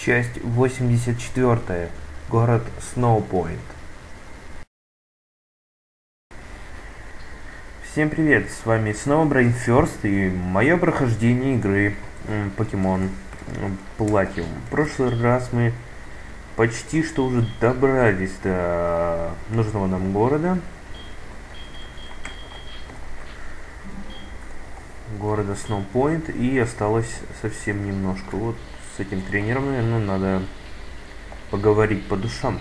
Часть 84. Город Сноупойнт. Всем привет, с вами снова Brainfirst и мое прохождение игры Покемон Платиум. В прошлый раз мы почти что уже добрались до нужного нам города. Города Сноупойнт, и осталось совсем немножко. Вот с этим тренером, наверное, надо поговорить по душам.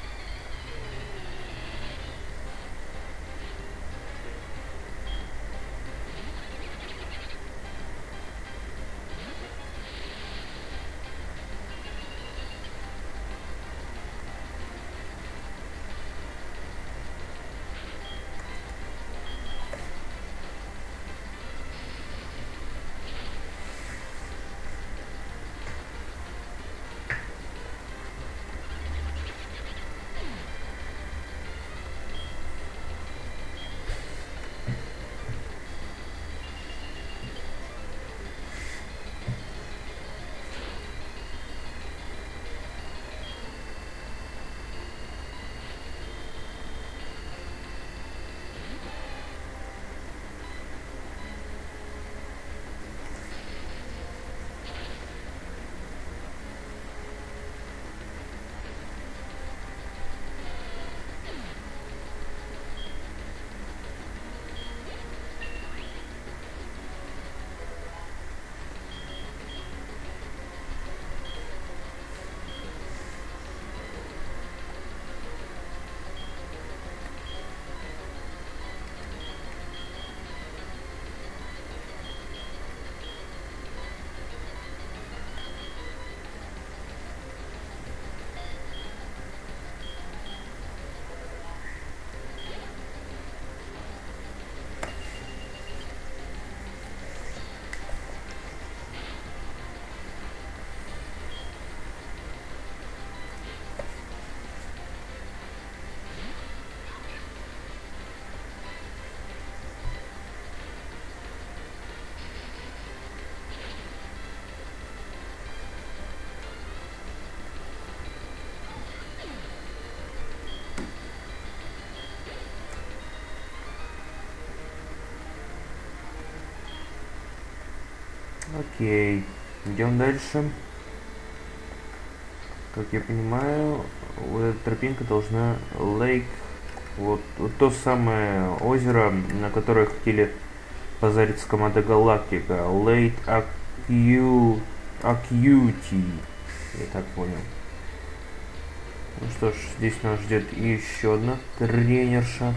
Окей, идем дальше. Как я понимаю, вот эта тропинка должна Лейк, вот то самое озеро, на которое хотели позариться команда Галактика. Лейт Акьюти. Я так понял. Ну что ж, здесь нас ждет еще одна тренерша.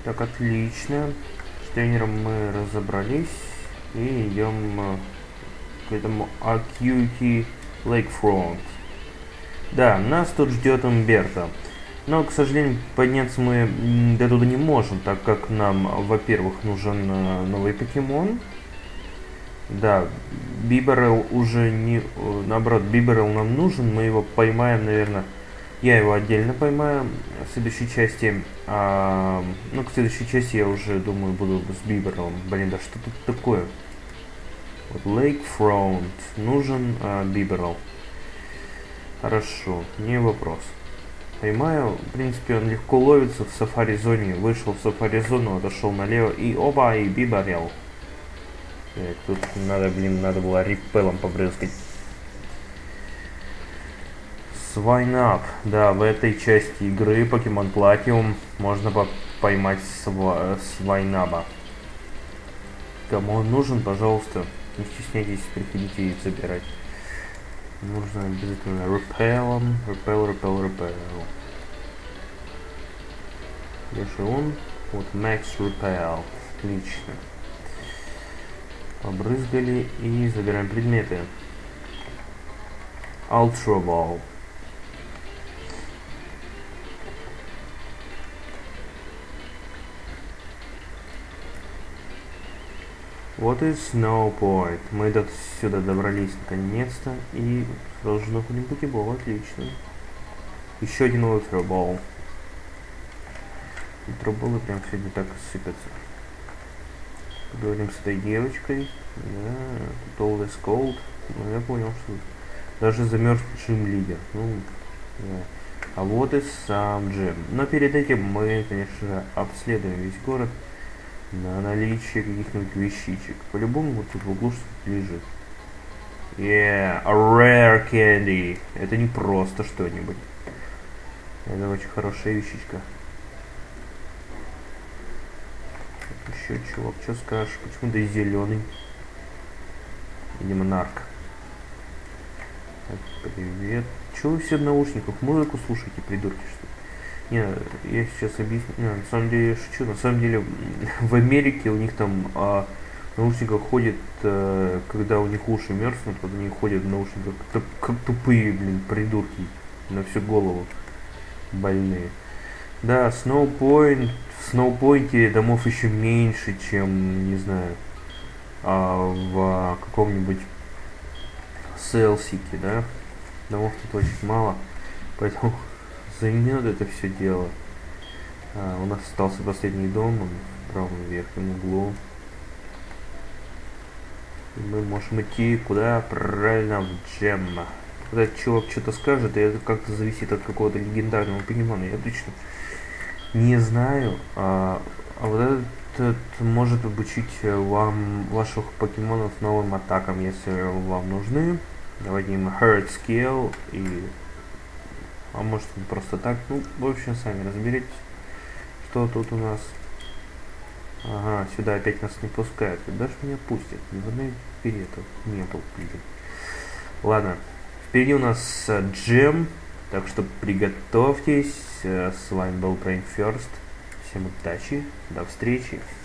Так, отлично. С тренером мы разобрались. И идем к этому Acuity Lakefront. Да, нас тут ждет Умберто. Но, к сожалению, подняться мы до туда не можем, так как нам, во-первых, нужен новый покемон. Да, Биберел уже не... Наоборот, Биберел нам нужен, мы его поймаем, наверное... Я его отдельно поймаю в следующей части. Ну, к следующей части я уже, думаю, буду с Биберелом. Блин, да что тут такое? Вот Lakefront. Нужен Биберел. Хорошо, не вопрос. Поймаю. В принципе, он легко ловится в сафари-зоне. Вышел в сафари-зону, отошел налево. И оба, и Биберел. Тут надо, блин, надо было репелом побрызгать. Свайнап. Да, в этой части игры Pokemon Platinum можно поймать Свайнаба. Кому он нужен, пожалуйста, не стесняйтесь, приходите и забирать. Нужно обязательно репелом. Репел. Где же он? Вот, Max Repel. Отлично. Побрызгали и забираем предметы. Ultra Ball. Вот и Snow Point. Мы до сюда добрались наконец-то. И сразу же находим покебол. Отлично. Еще один Ultra Ball. Ultra Ball прям сегодня так сыпятся. Поговорим с этой девочкой. Да, тут Always Cold. Ну, я понял, что даже замерз джим-лидер. Ну, да. А вот и сам джим. Но перед этим мы, конечно же, обследуем весь город на наличие каких-нибудь вещичек. По-любому вот тут в углу что-то лежит. Yeah, a rare candy. Это не просто что-нибудь. Это очень хорошая вещичка. Еще чувак, что скажешь? Почему ты зеленый? Видимо, нарк. Так, привет. Чего вы все в наушниках? Музыку слушаете, придурки, что ли? Не, я сейчас объясню. Не, на самом деле я шучу. На самом деле в Америке у них там в наушниках ходят, когда у них уши мерзнут, вот они ходят в наушниках как тупые, блин, придурки. На всю голову. Больные. Да, Snowpoint. В Сноупойнте домов еще меньше, чем, не знаю, в каком-нибудь Селсике, да? Домов тут очень мало, поэтому займет это все дело. У нас остался последний дом, он в правом верхнем углу. И мы можем идти куда? Правильно, в джем. Когда чувак что-то скажет, и это как-то зависит от какого-то легендарного покемона, я точно не знаю, а вот этот может обучить вам ваших покемонов новым атакам, если вам нужны. Давайте им Hurt Skill и... А может просто так. Ну, в общем, сами разберитесь, что тут у нас. Ага, сюда опять нас не пускают. Когда же меня пустят? Ни билетов не было, блин. Ладно, впереди у нас джем. Так что приготовьтесь. С вами был Brain First. Всем удачи. До встречи.